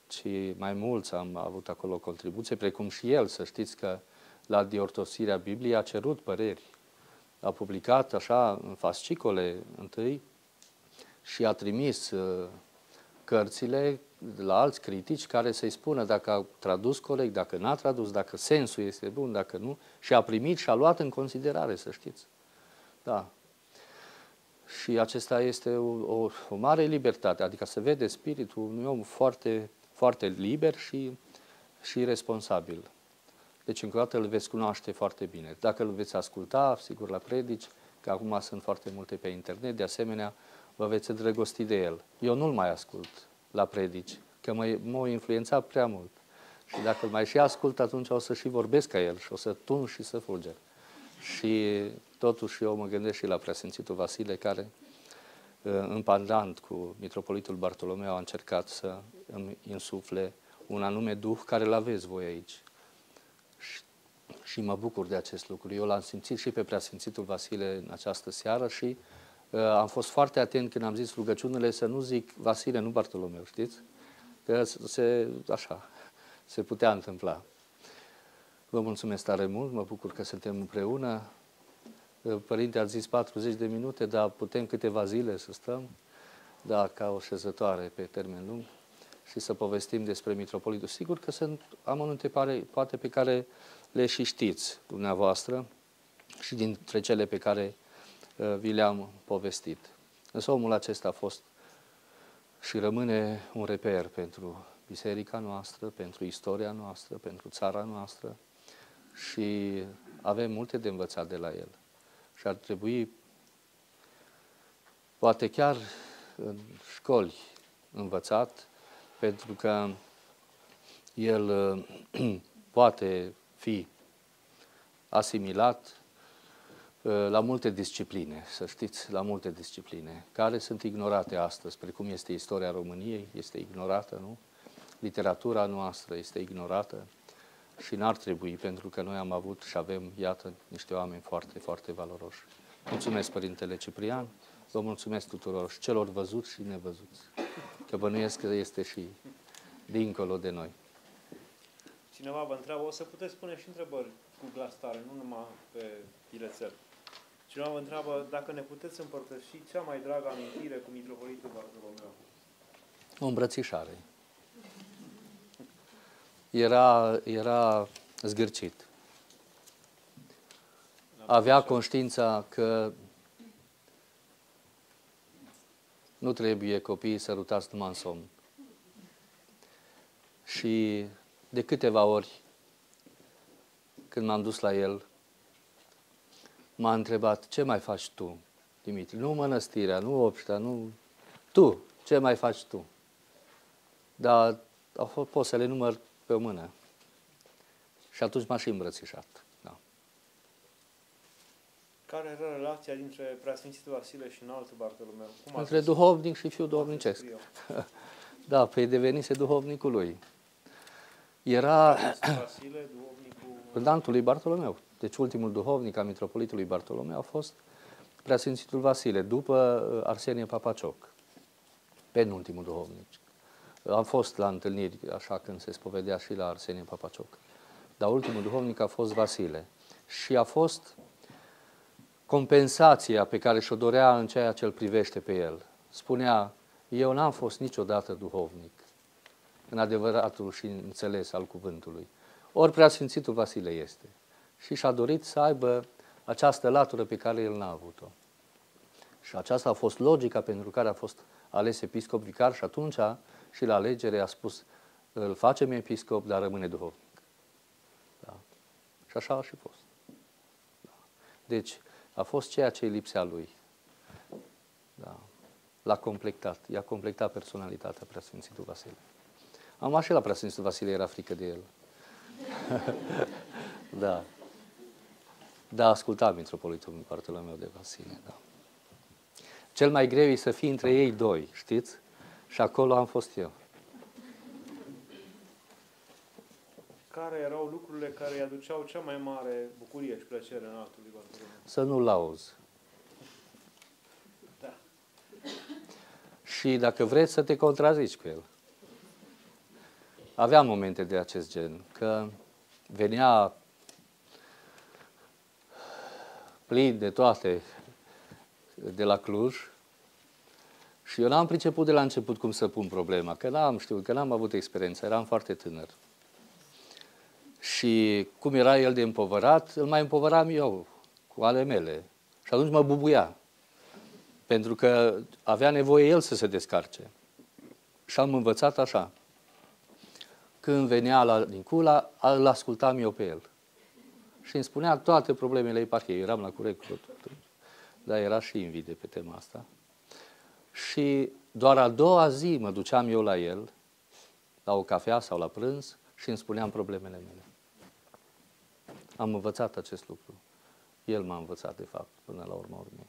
ci mai mulți am avut acolo contribuție, precum și el, să știți că la diortosirea Bibliei a cerut păreri. A publicat așa în fascicole întâi și a trimis uh, cărțile la alți critici care să-i spună dacă a tradus corect, dacă n-a tradus, dacă sensul este bun, dacă nu, și a primit și a luat în considerare, să știți. Da. Și acesta este o, o, o mare libertate, adică se vede spiritul unui om foarte, foarte liber și, și responsabil. Deci, încă o dată, îl veți cunoaște foarte bine. Dacă îl veți asculta, sigur, la predici, că acum sunt foarte multe pe internet, de asemenea, vă veți îndrăgosti de el. Eu nu-l mai ascult la predici, că mă, m-a influențat prea mult. Și dacă îl mai și ascult, atunci o să și vorbesc ca el și o să tun și să fulger. Și totuși eu mă gândesc și la Preasfințitul Vasile, care, în pandant cu Mitropolitul Bartolomeu, a încercat să îmi insufle un anume duh care îl aveți voi aici. Și, și mă bucur de acest lucru. Eu l-am simțit și pe Preasfințitul Vasile în această seară și uh, am fost foarte atent când am zis rugăciunile să nu zic Vasile, nu Bartolomeu, știți? Că se, așa, se putea întâmpla. Vă mulțumesc tare mult, mă bucur că suntem împreună. Părinte, ați zis patruzeci de minute, dar putem câteva zile să stăm, da, ca o șezătoare pe termen lung și să povestim despre Mitropolitul. Sigur că sunt amănunte poate pe care le și știți dumneavoastră și dintre cele pe care uh, vi le-am povestit. Însă omul acesta a fost și rămâne un reper pentru biserica noastră, pentru istoria noastră, pentru țara noastră și avem multe de învățat de la el. Și ar trebui, poate chiar în școli, învățat, pentru că el uh, poate fi asimilat uh, la multe discipline, să știți, la multe discipline, care sunt ignorate astăzi, precum este istoria României, este ignorată, nu? Literatura noastră este ignorată și n-ar trebui, pentru că noi am avut și avem, iată, niște oameni foarte, foarte valoroși. Mulțumesc, Părintele Ciprian, vă mulțumesc tuturor și celor văzuți și nevăzuți, că bănuiesc că este și dincolo de noi. Cineva vă întreabă, o să puteți spune și întrebări cu glas tare, nu numai pe bilețel. Cineva vă întreabă dacă ne puteți împărtăși cea mai dragă amintire cu Mitropolitul Bartolomeu. O îmbrățișare. Era, era zgârcit. Avea conștiința că nu trebuie copiii sărutați numai în somn. Și de câteva ori, când m-am dus la el, m-a întrebat, ce mai faci tu, Dimitri? Nu mănăstirea, nu obștea, nu... Tu, ce mai faci tu? Dar pot să le număr pe o mână. Și atunci m-a și îmbrățișat. Da. Care era relația dintre Preasfințitul Vasile și înaltul Bartolomeu? Cum Între duhovnic și fiul duhovnicesc. Da, păi devenise duhovnicul lui. Era Vasile, duhovnicul... Pândantul lui Bartolomeu. Deci ultimul duhovnic al Mitropolitului Bartolomeu a fost Preasfințitul Vasile, după Arsenie Papacioc. Penultimul duhovnic. Am fost la întâlniri, așa când se spovedea și la Arsenie Papacioc. Dar ultimul duhovnic a fost Vasile. Și a fost compensația pe care și-o dorea în ceea ce îl privește pe el. Spunea, eu n-am fost niciodată duhovnic, în adevăratul și înțeles al cuvântului. Ori Preasfințitul Vasile este. Și și-a dorit să aibă această latură pe care el n-a avut-o. Și aceasta a fost logica pentru care a fost ales episcop vicar și atunci și la alegere a spus, îl facem episcop, dar rămâne duhovnic. Da. Și așa a și fost. Da. Deci a fost ceea ce îi lipsea lui. Da. L-a completat. I-a completat personalitatea Preasfințitul Vasile. Am și la Preasfințitul Vasile era frică de el. Da. Da, asculta Mitropolitul Bartolomeu de Vasile. Da. Cel mai greu e să fii între ei doi, știți? Și acolo am fost eu. Care erau lucrurile care îi aduceau cea mai mare bucurie și plăcere în altul lui Bartolomeu? Să nu-l auzi. Da. Și dacă vreți să te contrazici cu el. aveam momente de acest gen, că venea plin de toate de la Cluj și eu n-am priceput de la început cum să pun problema, că n-am știut, că n-am avut experiență, eram foarte tânăr. Și cum era el de împovărat, îl mai împovăram eu cu ale mele. Și atunci mă bubuia, pentru că avea nevoie el să se descarce. Și am învățat așa. Când venea la Nincula, îl ascultam eu pe el. Și îmi spunea toate problemele eparhiei. Eram la curent cu totul. Dar era și invidie pe tema asta. Și doar a doua zi mă duceam eu la el, la o cafea sau la prânz, și îmi spuneam problemele mele. Am învățat acest lucru. El m-a învățat, de fapt, până la urma urmei.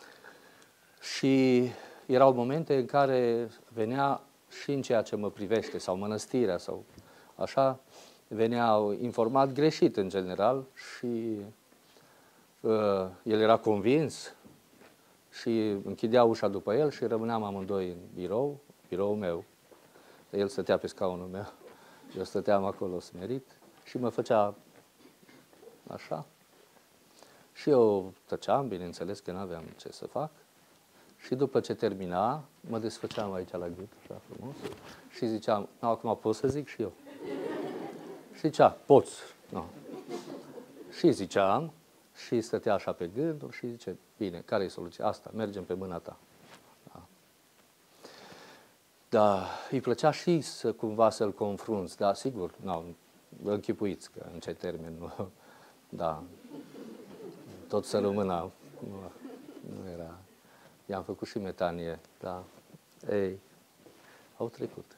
Și erau momente în care venea și în ceea ce mă privește, sau mănăstirea, sau așa, veneau informat greșit în general și uh, el era convins și închidea ușa după el și rămâneam amândoi în birou, biroul meu. El stătea pe scaunul meu, eu stăteam acolo smerit și mă făcea așa. Și eu tăceam, bineînțeles că nu aveam ce să fac. Și după ce termina, mă desfăceam aici la gât, așa frumos, și ziceam, no, acum pot să zic și eu. Și zicea, poți. No. Și ziceam, și stătea așa pe gânduri și zice, bine, care e soluția? Asta, mergem pe mâna ta. Da. Da, îi plăcea și să cumva să-l confrunți, da, sigur, no, închipuiți că în ce termen, nu, da, tot să rămână, nu, nu era. I-am făcut și metanie, da. Ei, au trecut.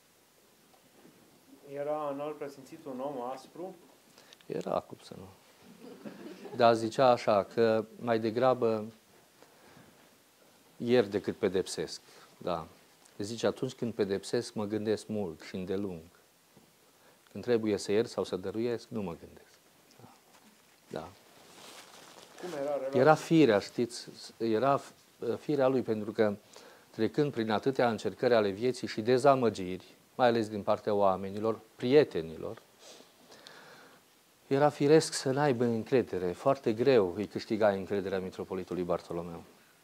Era înalt preasfințit un om aspru? Era, cum să nu. Dar zicea așa, că mai degrabă ieri decât pedepsesc, da. Zice, atunci când pedepsesc, mă gândesc mult și îndelung. Când trebuie să iert sau să dăruiesc, nu mă gândesc. Da. Da. Cum era relația? Era firea, știți, era firea lui, pentru că trecând prin atâtea încercări ale vieții și dezamăgiri, mai ales din partea oamenilor, prietenilor, era firesc să n-aibă încredere. Foarte greu îi câștiga încrederea mitropolitului Bartolomeu.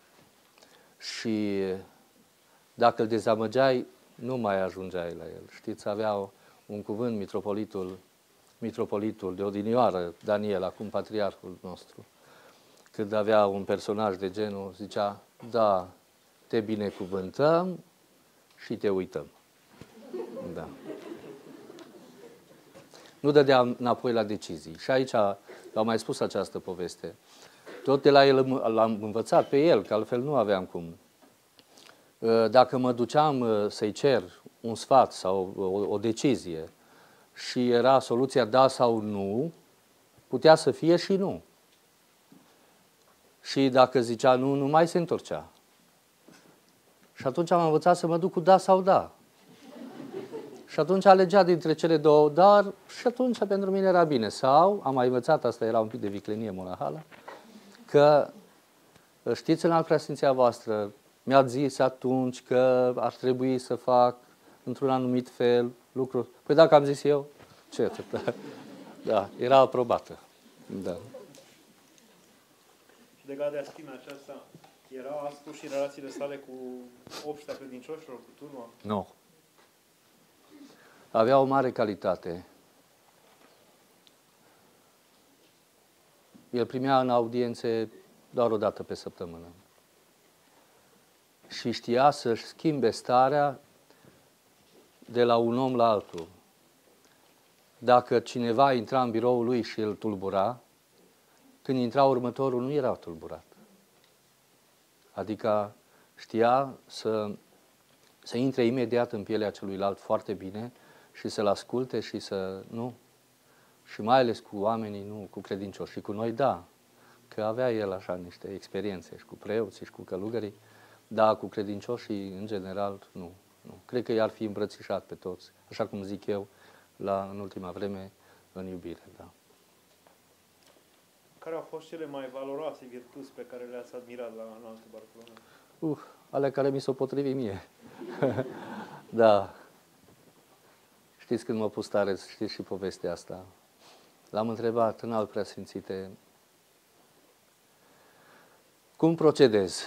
Și dacă îl dezamăgeai, nu mai ajungeai la el. Știți, avea un cuvânt mitropolitul, mitropolitul de odinioară, Daniel, acum patriarhul nostru. Când avea un personaj de genul, zicea, da, te binecuvântăm și te uităm. Da. Nu dădea înapoi la decizii. Și aici am mai spus această poveste. Tot de la el l-am învățat pe el, că altfel nu aveam cum. Dacă mă duceam să-i cer un sfat sau o, o decizie și era soluția da sau nu, putea să fie și nu. Și dacă zicea nu, nu mai se întorcea. Și atunci am învățat să mă duc cu da sau da. Și atunci alegea dintre cele două, dar și atunci pentru mine era bine. Sau, am mai învățat, asta era un pic de viclenie monahală, că știți, în alt preasfinția voastră, mi-ați zis atunci că ar trebui să fac într-un anumit fel lucruri. Păi dacă am zis eu, ce atât? Da, era aprobată. Da. Și legat de asprimea aceasta, era aspru și relațiile sale cu obștea credincioșilor, cu turma? Nu. Avea o mare calitate. El primea în audiențe doar o dată pe săptămână. Și știa să-și schimbe starea de la un om la altul. Dacă cineva intra în biroul lui și îl tulbura, când intra următorul, nu era tulburat. Adică știa să, să intre imediat în pielea celuilalt foarte bine și să-l asculte și să... Nu. Și mai ales cu oamenii, nu, cu credincioși. Și cu noi, da, că avea el așa niște experiențe și cu preoții și cu călugării, dar cu credincioșii, în general, nu. nu. Cred că i-ar fi îmbrățișat pe toți, așa cum zic eu, la, în ultima vreme, în iubire, da. Care au fost cele mai valoroase virtuți pe care le-ați admirat la înaltul Bartolomeu? Uh, ale care mi s-au potrivit mie. Da. Știți când m-a pus tare, știți și povestea asta. L-am întrebat în alt preasfințite, cum procedez?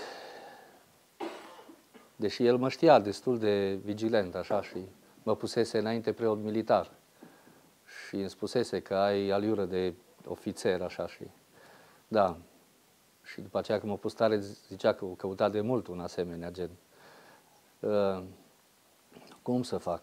Deși el mă știa destul de vigilent, așa, și mă pusese înainte preot militar. Și îmi spusese că ai aliură de ofițer, așa, și... Da. Și după aceea când m-a pus tare, zicea că o căuta de mult un asemenea gen. Uh, cum să fac?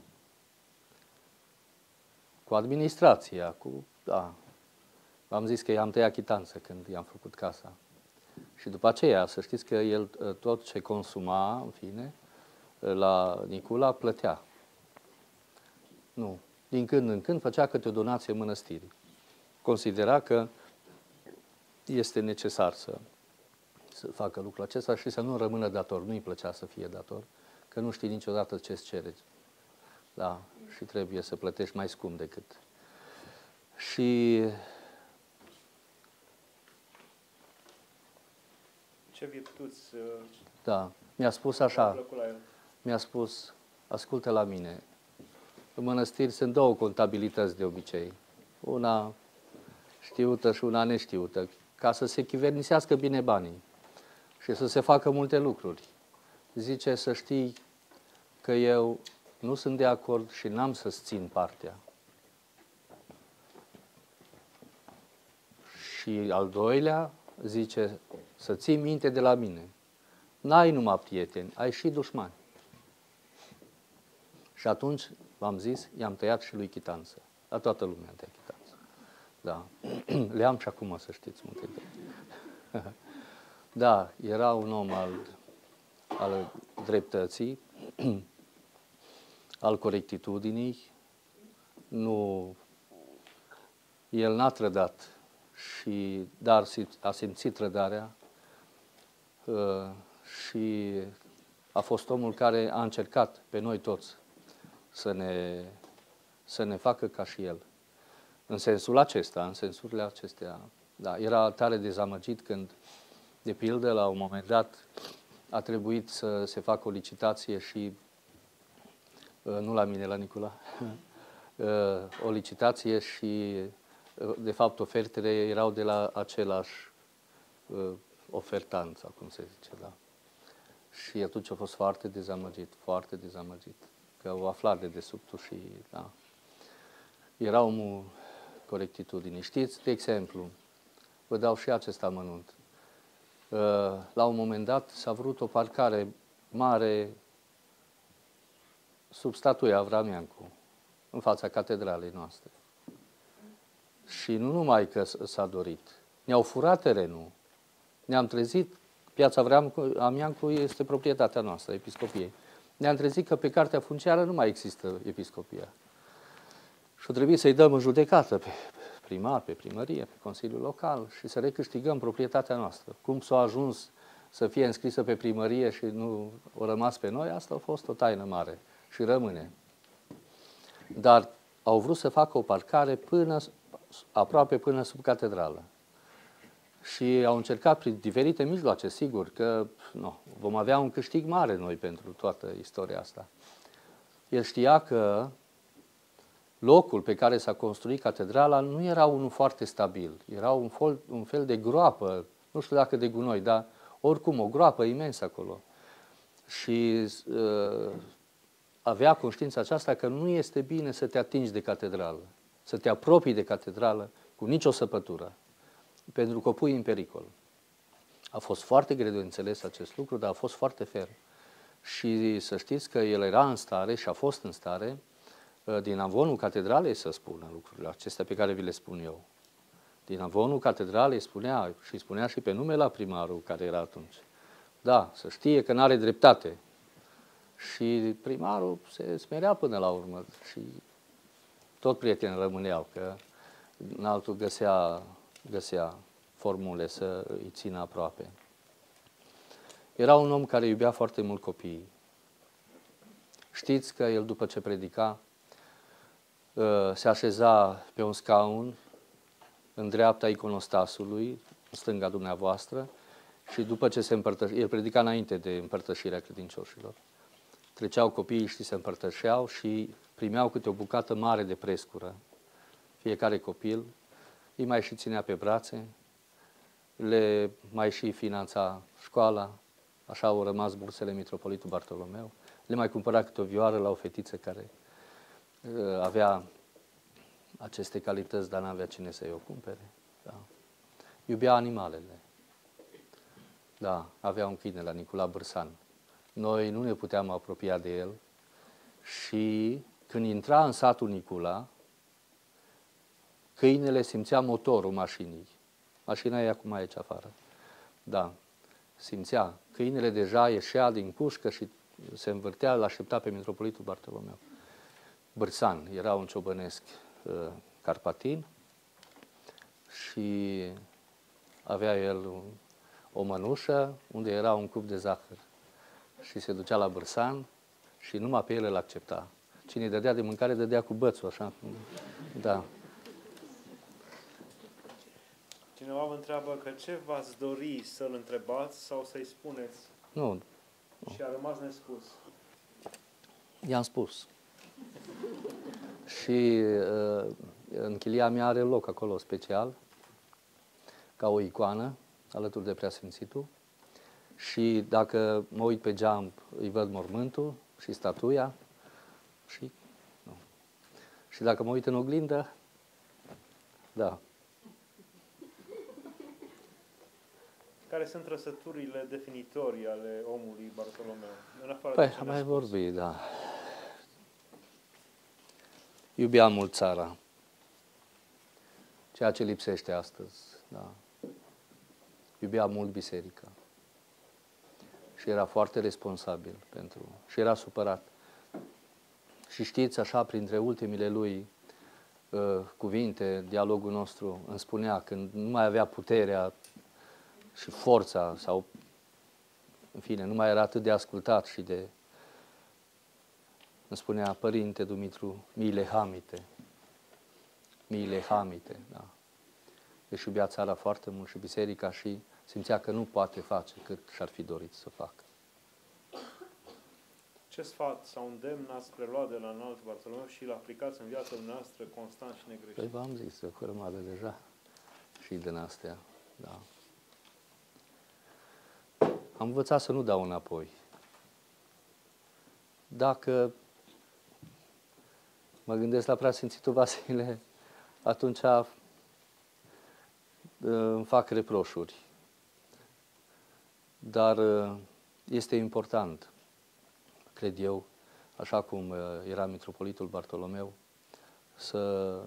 Cu administrația, cu... Da. Am zis că i-am tăiat chitanță când i-am făcut casa. Și după aceea, să știți că el tot ce consuma, în fine, la Nicula, plătea. Nu. Din când în când făcea câte o donație mănăstirii. Considera că este necesar să, să facă lucrul acesta și să nu rămână dator. Nu-i plăcea să fie dator, că nu știi niciodată ce-ți cere. Da, și trebuie să plătești mai scump decât. Și... Ce virtuți... Da, mi-a spus așa, mi-a spus, ascultă la mine, în mănăstiri sunt două contabilități de obicei, una știută și una neștiută, ca să se chivernisească bine banii și să se facă multe lucruri. Zice să știi că eu nu sunt de acord și n-am să-ți țin partea. Și al doilea, zice, să ții minte de la mine. N-ai numai prieteni, ai și dușmani. Și atunci, v-am zis, i-am tăiat și lui chitanță. La toată lumea am tăiat chitanță. Da. Le am și acum, să știți, multe de... Da, era un om al, al dreptății, al corectitudinii. Nu... El n-a trădat, și, dar a simțit trădarea uh, și a fost omul care a încercat pe noi toți să ne, să ne facă ca și el. În sensul acesta, în sensurile acestea, da, era tare dezamăgit când, de pildă, la un moment dat a trebuit să se facă o licitație și, uh, nu la mine, la Nicula, uh, o licitație și de fapt, ofertele erau de la același uh, ofertant, sau cum se zice, da. Și atunci a fost foarte dezamăgit, foarte dezamăgit, că o aflat de desubtul și, da. Era omul corectitudinii. Știți, de exemplu, vă dau și acest amănunt. Uh, la un moment dat s-a vrut o parcare mare sub statuia Avramiancu, în fața catedralei noastre. Și nu numai că s-a dorit, ne-au furat terenul, ne-am trezit, piața Avramiancu este proprietatea noastră, episcopiei. Ne-am trezit că pe cartea funciară nu mai există episcopia. Și trebuie să-i dăm în judecată pe primar, pe primărie, pe Consiliul Local și să recâștigăm proprietatea noastră. Cum s-a ajuns să fie înscrisă pe primărie și nu a rămas pe noi, asta a fost o taină mare și rămâne. Dar au vrut să facă o parcare până, aproape până sub catedrală. Și au încercat prin diferite mijloace, sigur, că nu, vom avea un câștig mare noi pentru toată istoria asta. El știa că locul pe care s-a construit catedrala nu era unul foarte stabil. Era un fel, un fel de groapă, nu știu dacă de gunoi, dar oricum o groapă imensă acolo. Și uh, avea conștiința aceasta că nu este bine să te atingi de catedrală, să te apropii de catedrală cu nicio săpătură, pentru că o pui în pericol. A fost foarte greu de înțeles acest lucru, dar a fost foarte ferm. Și să știți că el era în stare și a fost în stare, din amvonul catedralei să spună lucrurile acestea pe care vi le spun eu. Din amvonul catedralei spunea, și spunea și pe nume la primarul care era atunci. Da, să știe că n-are dreptate. Și primarul se smerea până la urmă și tot prieteni rămâneau, că în altul găsea, găsea formule să îi țină aproape. Era un om care iubea foarte mult copiii. Știți că el, după ce predica, se așeza pe un scaun în dreapta iconostasului, în stânga dumneavoastră, și după ce se împărtășea, el predica înainte de împărtășirea credincioșilor. Treceau copiii și se împărtășeau și primeau câte o bucată mare de prescură, fiecare copil, îi mai și ținea pe brațe, le mai și finanța școala, așa au rămas bursele Mitropolitul Bartolomeu, le mai cumpăra câte o vioară la o fetiță care uh, avea aceste calități, dar n-avea cine să-i o cumpere. Da. Iubea animalele. Da, avea un câine la Nicula Bârsan. Noi nu ne puteam apropia de el și când intra în satul Nicula, câinele simțea motorul mașinii. Mașina e acum aici afară. Da, simțea. Câinele deja ieșea din cușcă și se învârtea, îl aștepta pe Mitropolitul Bartolomeu. Bârsan era un ciobănesc uh, carpatin și avea el un, o mănușă unde era un cup de zahăr. Și se ducea la Bârsan și numai pe el îl accepta. Cine îi dădea de mâncare, dădea cu bățul, așa. Da. Cineva vă întreabă că ce v-ați dori să-l întrebați sau să-i spuneți? Nu. nu. Și a rămas nespus. I-am spus. Și uh, în chilia mea are loc acolo special, ca o icoană, alături de Preasfințitul. Și dacă mă uit pe geam, îi văd mormântul și statuia. Și, nu. Și dacă mă uit în oglindă, da. Care sunt trăsăturile definitorii ale omului Bartolomeu? În afară Păi, de ce am ne-a mai spus? vorbit, da. Iubea mult țara. Ceea ce lipsește astăzi, da. Iubea mult biserica. Și era foarte responsabil pentru... Și era supărat. Și știți, așa, printre ultimile lui uh, cuvinte, dialogul nostru îmi spunea, când nu mai avea puterea și forța, sau, în fine, nu mai era atât de ascultat și de... Îmi spunea, Părinte Dumitru, miile hamite. Miile hamite, da. Deci iubea țara foarte mult și biserica și simțea că nu poate face cât și-ar fi dorit să facă. Ce sfat sau îndemn ați preluat de la înalt Bartolomeu și îl aplicați în viața noastră constant și negreșit? Păi v-am zis, o grămadă deja și din astea, da. Am învățat să nu dau înapoi. Dacă mă gândesc la Preasfințitul Vasile, atunci îmi fac reproșuri. Dar este important, cred eu, așa cum era Mitropolitul Bartolomeu, să,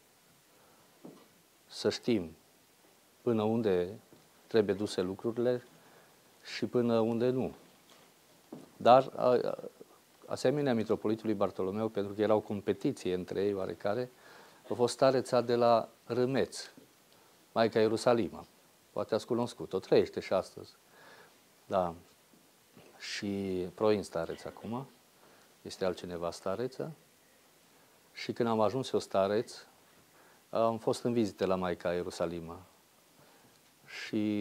să știm până unde trebuie duse lucrurile și până unde nu. Dar, asemenea Mitropolitului Bartolomeu, pentru că era o competiție între ei oarecare, a fost stareța de la Râmeț, Maica Ierusalima. Poate ați cunoscut, o trăiește și astăzi. Da. Și Proin stareț acum, este altcineva stareță. Și când am ajuns eu stareț, am fost în vizite la Maica Ierusalima. Și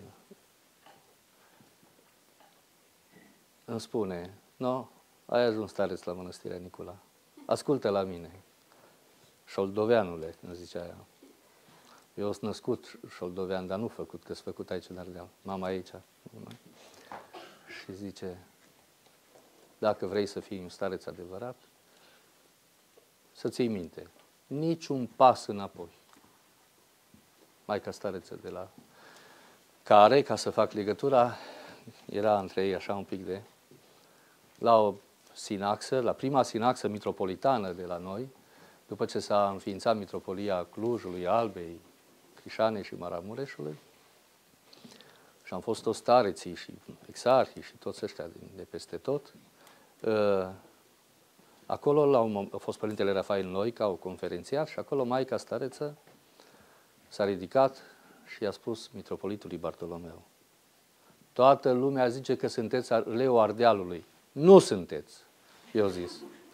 îmi spune, no, ai ajuns stareț la Mănăstirea Nicula. Ascultă la mine. Șoldoveanule, îmi zicea ea. Eu sunt născut șoldovean, dar nu făcut, că-s făcut aici în Ardeal. Mama aici. Și zice, dacă vrei să fii un stareț adevărat, să ții minte, niciun pas înapoi. Maica stareță de la care, ca să fac legătura, era între ei așa un pic de... La o sinaxă, la prima sinaxă mitropolitană de la noi, după ce s-a înființat mitropolia Clujului, Albei, Crișanei și Maramureșului, și am fost toți stareții și exarhii și toți ăștia de peste tot, acolo la un, a fost Părintele Rafael Noi, ca o conferențiar, și acolo Maica stareță s-a ridicat și i-a spus Mitropolitului Bartolomeu, toată lumea zice că sunteți leul Ardealului. Nu sunteți, i-a zis.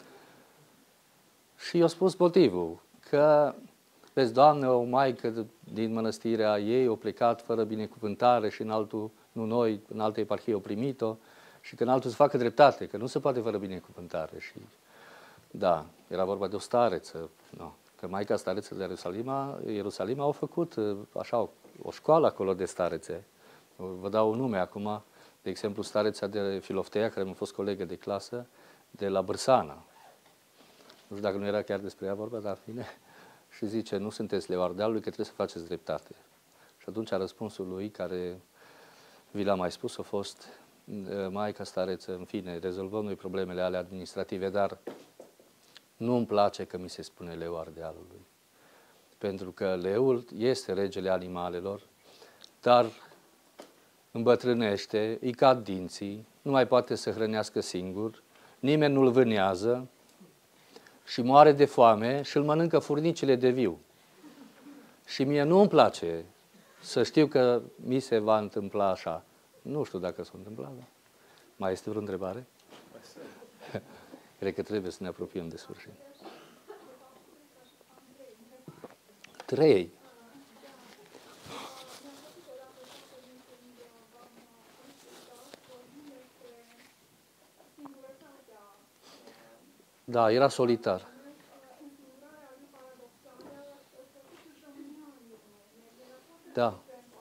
Și i-a spus motivul, că, vezi, Doamne, o maică din mănăstirea ei a plecat fără binecuvântare și în altul, nu noi, în altă eparhie au primit-o, și că în altul să facă dreptate, că nu se poate fără binecuvântare. Și Da, era vorba de o stareță. No. Că Maica Stareță de Ierusalima, Ierusalima au făcut așa o școală acolo de starețe. Vă dau un nume acum, de exemplu, stareța de Filofteia, care mi-a fost colegă de clasă, de la Bârsana. Nu știu dacă nu era chiar despre ea vorba, dar bine. Și zice, nu sunteți leoardealului, că trebuie să faceți dreptate. Și atunci răspunsul lui, care vi l-am mai spus, a fost, Maica Stareță, în fine, rezolvăm noi problemele ale administrative, dar nu îmi place că mi se spune leu ardealului. Pentru că leul este regele animalelor, dar îmbătrânește, îi cad dinții, nu mai poate să hrănească singur, nimeni nu-l vânează și moare de foame și îl mănâncă furnicile de viu. Și mie nu îmi place să știu că mi se va întâmpla așa. Nu știu dacă s-a întâmplat, da? Mai este vreo întrebare? Cred că trebuie să ne apropiem de sfârșit. Trei. Da, era solitar. Da.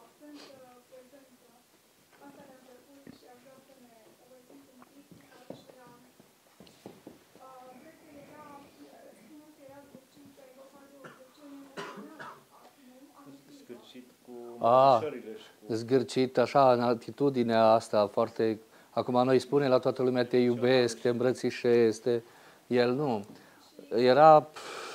A, zgârcit, așa, în atitudinea asta foarte... Acum noi spune la toată lumea, te iubesc, te îmbrățișez, te... El nu. Era...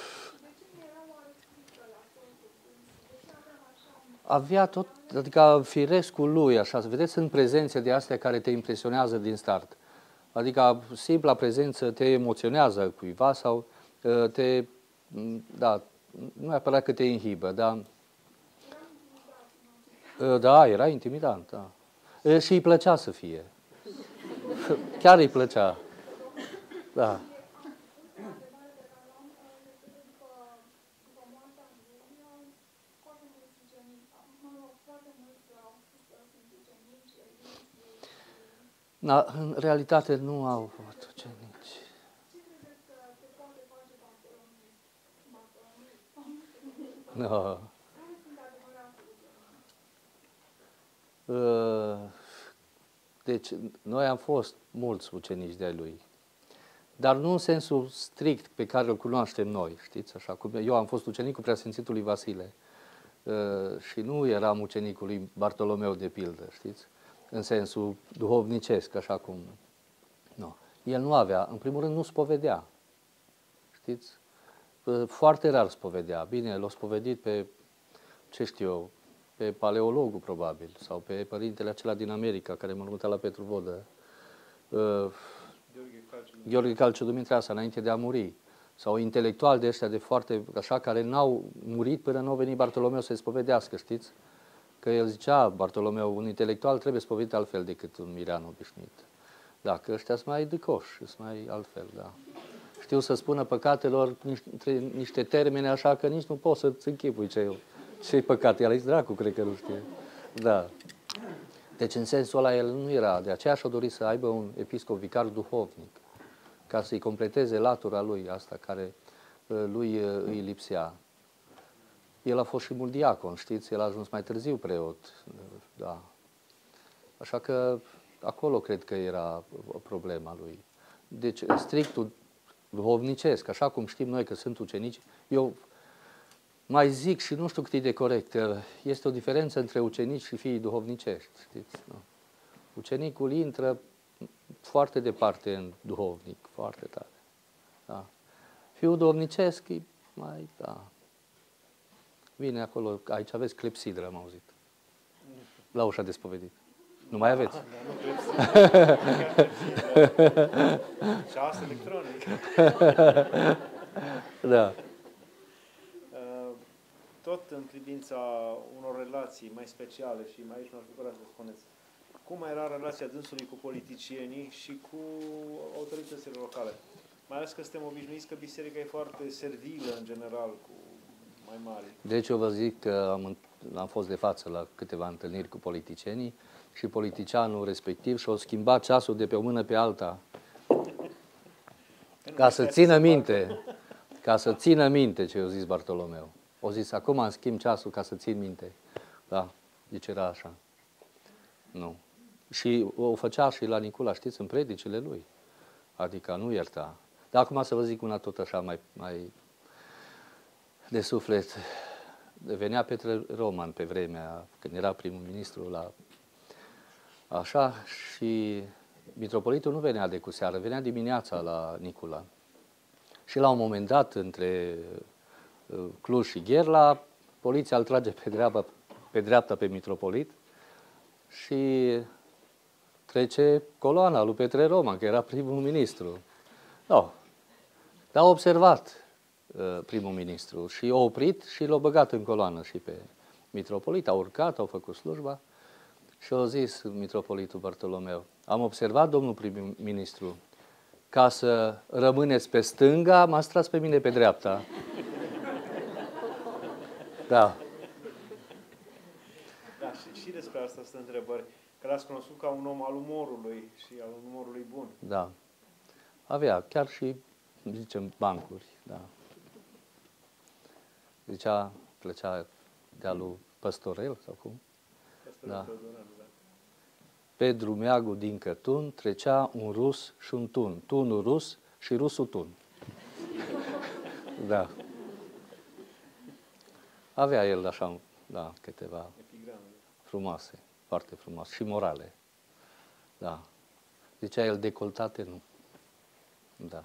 Avea tot, adică firescul lui, așa, să vedeți, sunt prezențe de astea care te impresionează din start. Adică simpla prezență te emoționează cuiva sau te... Da, nu neapărat că te inhibă, dar... Da, era intimidant, da. Și îi plăcea să fie. Chiar îi plăcea. Da. Da, în realitate nu au fost ucenici. No. Deci, noi am fost mulți ucenici de-ai lui, dar nu în sensul strict pe care îl cunoaștem noi, știți? Așa cum eu am fost ucenicul Preasfințitului Vasile și nu eram ucenicul lui Bartolomeu de pildă, știți? În sensul duhovnicesc, așa cum... Nu. El nu avea, în primul rând, nu spovedea, știți? Foarte rar spovedea. Bine, l-a spovedit pe, ce știu eu, pe paleologul, probabil, sau pe părintele acela din America, care m-a mutat la Petru Vodă, uh, Gheorghe Calciu Dumitreasa, înainte de a muri, sau intelectuali de ăștia de foarte, așa, care n-au murit până nu a venit Bartolomeu să-i spovedească, știți? Că el zicea, Bartolomeu, un intelectual trebuie spovedit altfel decât un mirean obișnuit. Da, că ăștia sunt mai dăcoși, sunt mai altfel, da. Știu să spună păcatelor niște, niște termene așa că nici nu poți să-ți închipui ce, ce păcat. El dracu, cred că nu știe. Da. Deci în sensul ăla el nu era. De aceea și-a dorit să aibă un episcop vicar duhovnic, ca să-i completeze latura lui asta care lui îi lipsea. El a fost și mult diacon, știți? El a ajuns mai târziu preot. Da. Așa că acolo cred că era problema lui. Deci strictul duhovnicesc, așa cum știm noi că sunt ucenici, eu mai zic și nu știu cât e de corect, este o diferență între ucenici și fiii duhovnicești, știți? Nu? Ucenicul intră foarte departe în duhovnic, foarte tare. Da. Fiul duhovnicesc e mai, da. Vine acolo, aici aveți clepsidră, am auzit. La ușa de spovedit. Nu mai aveți? Ceas electronic. Da. Tot în privința unor relații mai speciale și mai aici m-aș bucura să spuneți, cum era relația dânsului cu politicienii și cu autoritățile locale? Mai ales că suntem obișnuiți că biserica e foarte servilă în general cu mai mari. Deci eu vă zic că am, am fost de față la câteva întâlniri cu politicienii și politicianul respectiv și-a schimbat ceasul de pe o mână pe alta. Ca să țină minte, ca să țină minte ce a zis Bartolomeu. O zis, acum îmi schimb ceasul ca să țin minte. Da, deci era așa. Nu. Și o făcea și la Nicula, știți, în predicile lui. Adică nu ierta. Dar acum să vă zic una tot așa mai, mai de suflet. Venea Petre Roman pe vremea, când era primul ministru la... Așa, și mitropolitul nu venea de cu seară, venea dimineața la Nicula. Și la un moment dat, între Cluj și Gherla, poliția îl trage pe dreapta, pe dreapta pe mitropolit și trece coloana lui Petre Roman, că era primul ministru. No. Dar a observat uh, primul ministru și a oprit și l-a băgat în coloană și pe mitropolit. A urcat, au făcut slujba și a zis mitropolitul Bartolomeu, am observat, domnul prim-ministru, ca să rămâneți pe stânga, m-ați tras pe mine pe dreapta. Da. Da, și, și despre asta sunt întrebări. Că l-ați cunoscut ca un om al umorului și al umorului bun. Da. Avea chiar și, zicem, bancuri. Da. Zicea, plăcea de-a lui Păstorel, sau cum? Păstorel, da. Teodoran, da. Pe drumeagul din Cătun trecea un rus și un tun. Tunul rus și rusul tun. Da. Avea el așa, da, câteva frumoase, foarte frumoase și morale. Da. Zicea el, decoltate nu. Da.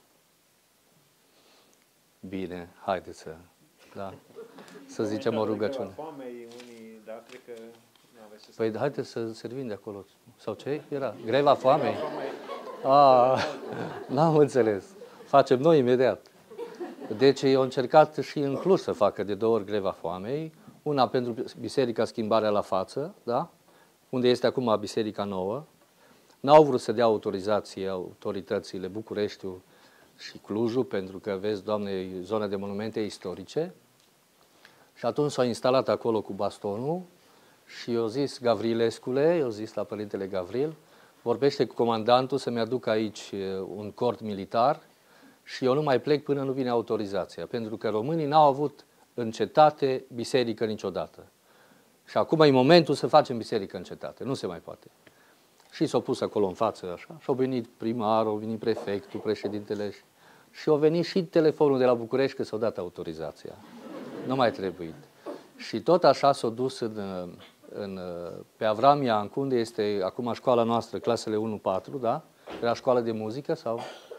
Bine, haideți să, da, să zicem o rugăciune. Foamei, unii, da, cred că n-aveți ce să... Păi haideți să servim de acolo. Sau ce era? Greva foamei? Ah, n-am înțeles. Facem noi imediat. Deci eu am încercat și în Cluj să facă de două ori greva foamei. Una pentru Biserica Schimbarea la Față, da? Unde este acum Biserica Nouă. N-au vrut să dea autorizație autoritățile Bucureștiul și Clujul, pentru că, vezi, Doamne, e zona de monumente istorice. Și atunci s-au instalat acolo cu bastonul și eu zis, Gavrilescule, eu zis la Părintele Gavril, vorbește cu comandantul să-mi aducă aici un cort militar și eu nu mai plec până nu vine autorizația, pentru că românii n-au avut în cetate biserică niciodată. Și acum e momentul să facem biserică în cetate, nu se mai poate. Și s-au pus acolo în față așa, și au venit primarul, au venit prefectul, președintele și, și au venit și telefonul de la București că s-au dat autorizația. Nu mai trebuit. Și tot așa s-au dus în, în, pe Avramia, unde este acum școala noastră, clasele unu patru, da? Era școală de muzică sau...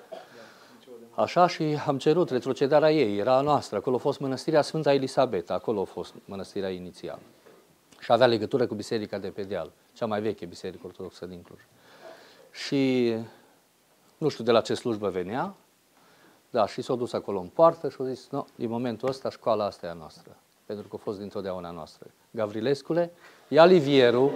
Așa, și am cerut retrocedarea ei, era a noastră, acolo a fost mănăstirea Sfânta Elisabeta, acolo a fost mănăstirea inițială. Și avea legătură cu biserica de pe deal, cea mai veche biserică ortodoxă din Cluj. Și nu știu de la ce slujbă venea, da, și s-a dus acolo în poartă și a zis, nu, din momentul ăsta școala asta e a noastră, pentru că a fost dintotdeauna noastră. Gavrilescule, ia livierul,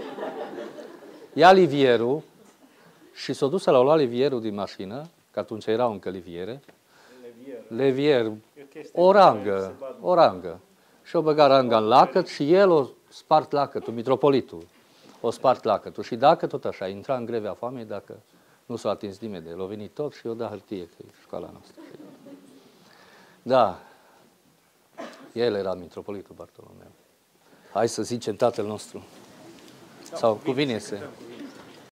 ia livierul și s-a dus la lua livierul din mașină, că atunci erau încă liviere, levier, o rangă, o rangă. Și o băga ranga în lacăt și el o spart lacătul, mitropolitul, o spart lacătul. Și dacă tot așa, intra în grevea foamei, dacă nu s-a atins nimeni de el, a venit tot și o da hârtie, că e școala noastră. Da, el era mitropolitul Bartolomeu. Hai să zicem Tatăl nostru. Sau cuvine să...